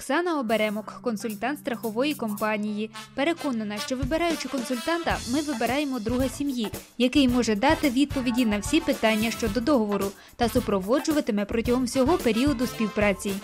Оксана Оберемок, консультант страхової компанії. Переконана, що вибираючи консультанта, ми вибираємо друга сім'ї, який може дати відповіді на всі питання щодо договору та супроводжуватиме протягом всього періоду співпраці.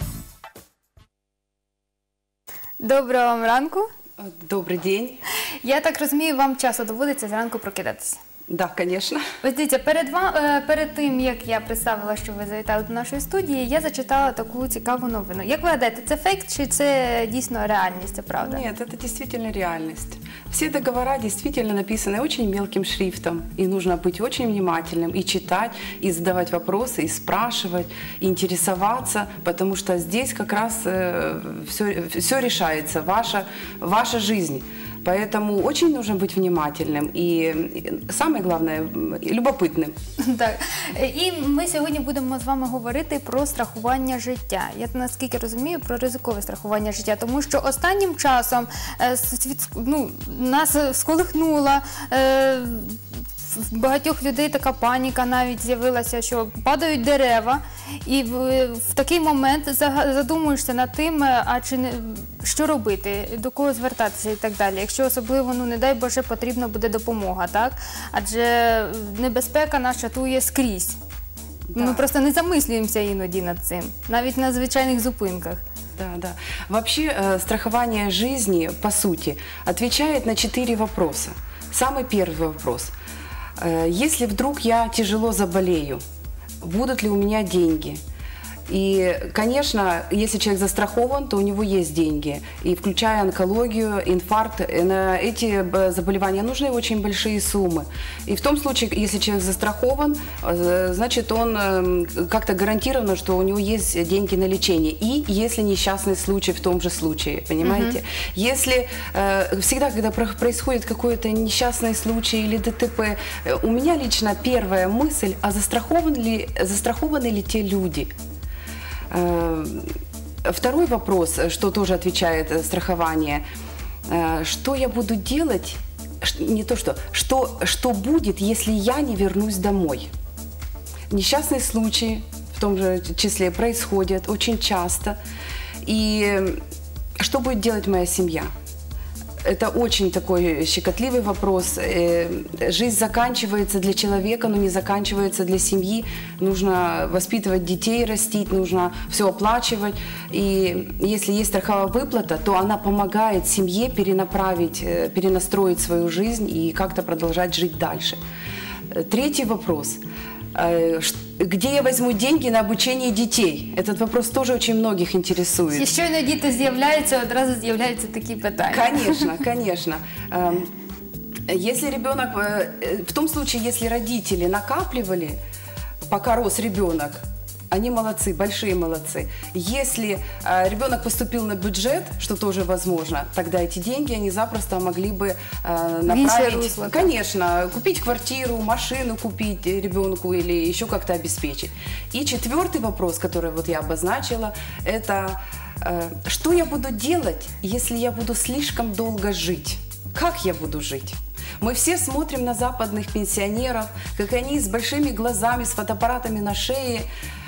Доброго вам ранку. Добрий день. Я так розумію, вам часто доводиться зранку прокидатися? Да, конечно. Ось дивіться, перед тим, як я представила, що ви завітали до нашої студії, я зачитала таку цікаву новину. Як ви гадаєте, це фейк чи це дійсно реальність, це правда? Нет, это действительно реальность. Все договора действительно написаны очень мелким шрифтом, и нужно быть очень внимательным, и читать, и задавать вопросы, и спрашивать, и интересоваться, потому что здесь как раз все решается, ваша жизнь. Поэтому очень нужно быть внимательным и, самое главное, любопытным. Так. І ми сьогодні будемо з вами говорити про страхування життя. Я наскільки розумію, про ризикове страхування життя. Тому що останнім часом нас сколихнула в багатьох людей така паніка навіть з'явилася, що падають дерева, і в такий момент задумуєшся над тим, що робити, до кого звертатися і так далі. Якщо особливо, не дай Боже, потрібна буде допомога, так? Адже небезпека нас чатує скрізь. Да. Ми просто не замислюємося іноді над цим, навіть на звичайних зупинках. Да. Вообще страхование жизни, по сути, отвечает на 4 вопроса. Самый первый вопрос. Если вдруг я тяжело заболею, будут ли у меня деньги? И, конечно, если человек застрахован, то у него есть деньги. И включая онкологию, инфаркт, на эти заболевания нужны очень большие суммы. И в том случае, если человек застрахован, значит, он как-то гарантировано, что у него есть деньги на лечение. И если несчастный случай в том же случае, понимаете? Если всегда, когда происходит какой-то несчастный случай или ДТП, у меня лично первая мысль, а застрахованы ли те люди? Второй вопрос, что тоже отвечает страхование. Что я буду делать, что будет, если я не вернусь домой? Несчастные случаи в том же числе происходят очень часто. И что будет делать моя семья? Это очень такой щекотливый вопрос. Жизнь заканчивается для человека, но не заканчивается для семьи. Нужно воспитывать детей, растить, нужно все оплачивать. И если есть страховая выплата, то она помогает семье перенастроить свою жизнь и как-то продолжать жить дальше. Третий вопрос. Где я возьму деньги на обучение детей? Этот вопрос тоже очень многих интересует. І щойно діти з'являються, одразу з'являються такі питання. Конечно. Если ребенок, в том случае, если родители накапливали, пока рос ребенок, они молодцы, большие молодцы. Если ребенок поступил на бюджет, что тоже возможно, тогда эти деньги они запросто могли бы направить, конечно, купить квартиру, машину купить ребенку или еще как-то обеспечить. И четвертый вопрос, который вот я обозначила, это что я буду делать, если я буду слишком долго жить? Как я буду жить? Мы все смотрим на западных пенсионеров, как они с большими глазами, с фотоаппаратами на шее,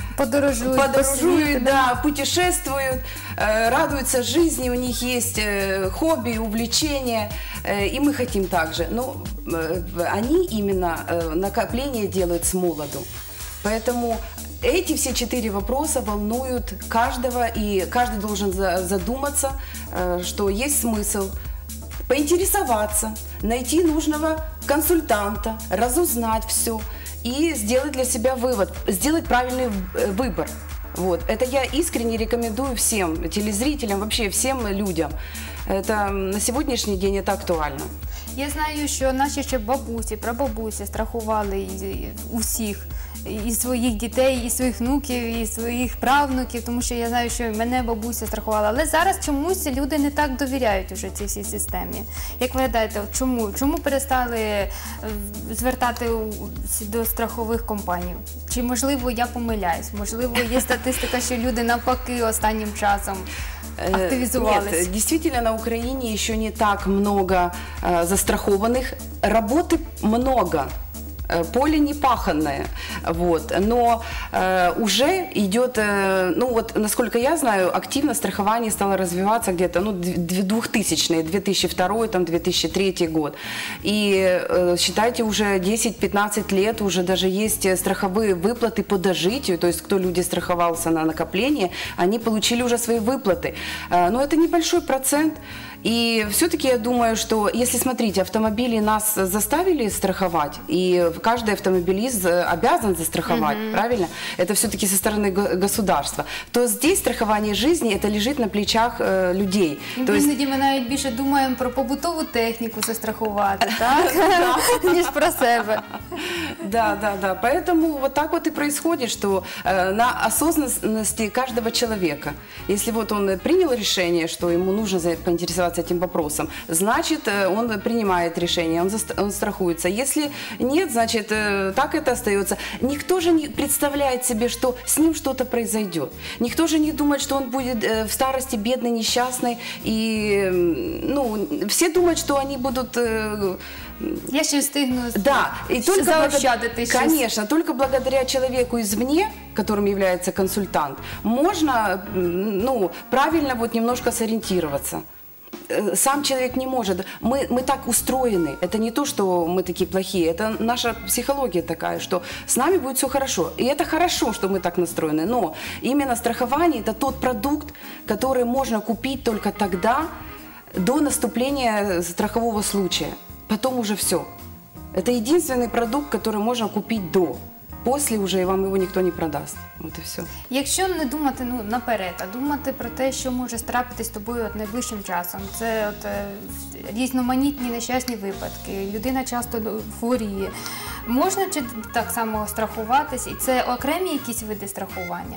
подорожуют, да, путешествуют, радуются жизни, у них есть хобби, увлечения, и мы хотим так же. Но они именно накопление делают с молоду. Поэтому эти все 4 вопроса волнуют каждого, и каждый должен задуматься, что есть смысл поинтересоваться, найти нужного консультанта, разузнать все и сделать для себя вывод, сделать правильный выбор. Вот. Это я искренне рекомендую всем телезрителям, вообще всем людям. Это на сегодняшний день это актуально. Я знаю, що наші ще бабусі, прабабусі страхували усіх. І своїх дітей, і своїх внуків, і своїх правнуків, тому що я знаю, що мене бабуся страхувала. Але зараз чомусь люди не так довіряють уже цій всій системі. Як ви гадаєте, чому перестали звертати до страхових компаній? Чи, можливо, я помиляюсь? Можливо, є статистика, що люди навпаки останнім часом активизовались? Нет, действительно, на Украине еще не так много застрахованных. Работы много. поле не паханное, вот, но уже идет, ну вот, насколько я знаю, активно страхование стало развиваться где-то, ну, 2000-е, 2002, там, 2003 год, и считайте, уже 10-15 лет уже даже есть страховые выплаты по дожитию, то есть кто люди страховался на накопление, они получили уже свои выплаты, но это небольшой процент. И все-таки я думаю, что если, смотрите, автомобили нас заставили страховать, и каждый автомобилист обязан застраховать, правильно? Это все-таки со стороны государства. То здесь страхование жизни, это лежит на плечах людей. Іноді ми навіть більше думаємо про побутову техніку застрахувати, так? Ніж про себе. Да. Поэтому вот так вот и происходит, что на осознанности каждого человека, если вот он принял решение, что ему нужно поинтересоваться этим вопросом, значит, он принимает решение, он страхуется. Если нет, значит, так это остается. Никто же не представляет себе, что с ним что-то произойдет. Никто же не думает, что он будет в старости бедный, несчастный. И, ну, все думают, что они будут... Я ще встигну заощадити. Конечно, только благодаря человеку извне, которым является консультант, можно, ну, правильно вот немножко сориентироваться. Сам человек не может. Мы так устроены. Это не то, что мы такие плохие. Это наша психология такая, что с нами будет все хорошо. И это хорошо, что мы так настроены. Но именно страхование – это тот продукт, который можно купить только тогда, до наступления страхового случая. Потом уже все. Это единственный продукт, который можно купить до. После вже вам його ніхто не продасть. От і все. Якщо не думати наперед, а думати про те, що може трапитись з тобою найближчим часом, це різноманітні нещасні випадки, людина часто хворіє. Можна чи так само страхуватись? І це окремі якісь види страхування?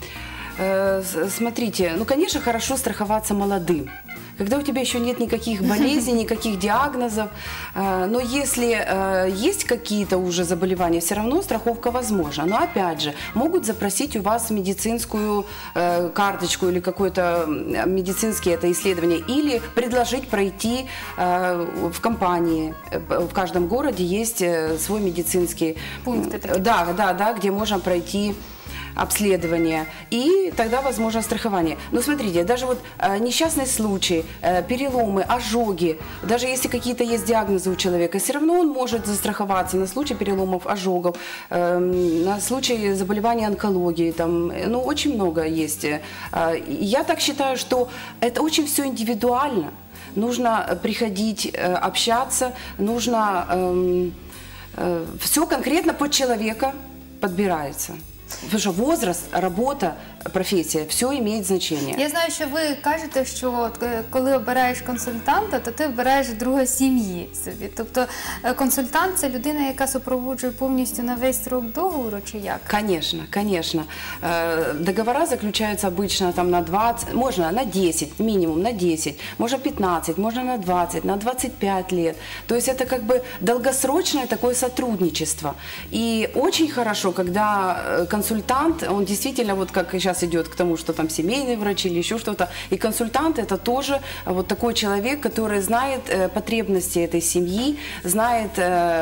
Смотрите, ну, конечно, хорошо страховаться молодым. Когда у тебя еще нет никаких болезней, никаких диагнозов, но если есть какие-то уже заболевания, все равно страховка возможна. Но опять же, могут запросить у вас медицинскую карточку или какое-то медицинское это исследование, или предложить пройти в компании. В каждом городе есть свой медицинский пункт. Да, где можно пройти обследование, и тогда возможно страхование. Но смотрите, даже вот несчастные случаи, переломы, ожоги, даже если какие-то есть диагнозы у человека, все равно он может застраховаться на случай переломов, ожогов, на случай заболевания онкологии, там, ну, очень много есть. Я так считаю, что это очень все индивидуально. Нужно приходить, общаться, нужно все конкретно под человека подбирается. Потому що возраст, робота, професія, все має значення. Я знаю, що ви кажете, що коли обираєш консультанта, то ти обираєш друга сім'ї собі. Тобто консультант – це людина, яка супроводжує повністю на весь срок договору, чи як? Конечно. Договора заключаються обычно там на 20, можно на 10, минимум на 10, можно 15, можно на 20, на 25 лет. То есть это как бы долгосрочное такое сотрудничество. И очень хорошо, когда консультант, он действительно, вот как сейчас идет к тому, что там семейный врач или еще что-то, и консультант это тоже вот такой человек, который знает потребности этой семьи, знает,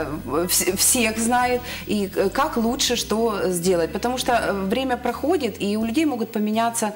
всех знает, и как лучше что сделать. Потому что время проходит, и у людей могут поменяться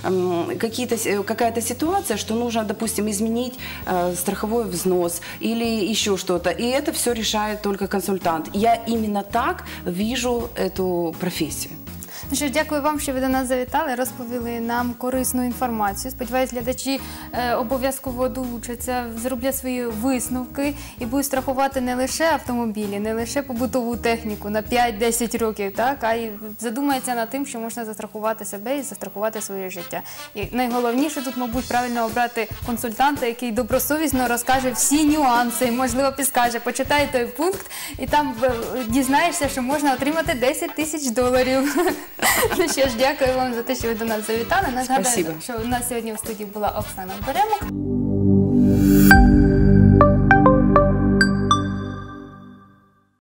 какая-то ситуация, что нужно, допустим, изменить страховой взнос или еще что-то. И это все решает только консультант. Я именно так вижу эту профессию. Ну що ж, дякую вам, що ви до нас завітали, розповіли нам корисну інформацію. Сподіваюсь, глядачі обов'язково долучаться, зроблять свої висновки і будуть страхувати не лише автомобілі, не лише побутову техніку на 5-10 років, так, а й задумаються над тим, що можна застрахувати себе і застрахувати своє життя. І найголовніше тут, мабуть, правильно обрати консультанта, який добросовісно розкаже всі нюанси, можливо, підскаже, почитай той пункт, і там дізнаєшся, що можна отримати $10 000. Ну що ж, дякую вам за те, що ви до нас завітали. Нагадаю, що у нас сьогодні в студії була Оксана Беремок.